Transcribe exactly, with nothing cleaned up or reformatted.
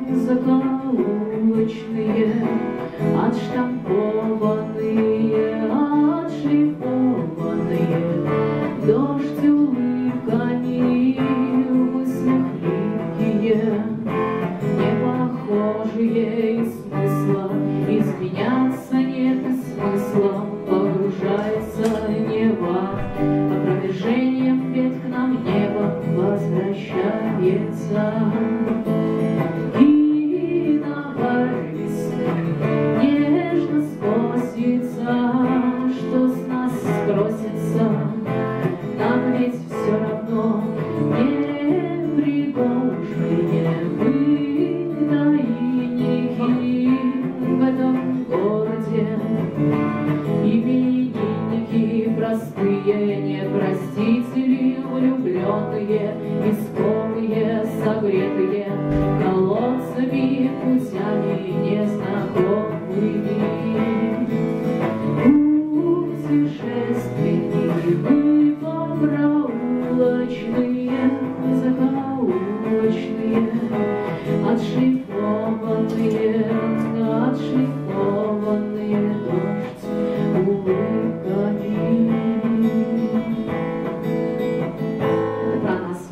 закоулочные, отштампованные, отшлифованные, дождь улыбками в мыслях липкие, не похожие из смысла, изменяться нет и смысла, погружается небо, опровержением ведь к нам небо возвращается. И навар весны нежно спросится, что с нас спросится, нам ведь все равно не пригожие быть тайники в этом городе. Именинники простые, непростители влюбленные,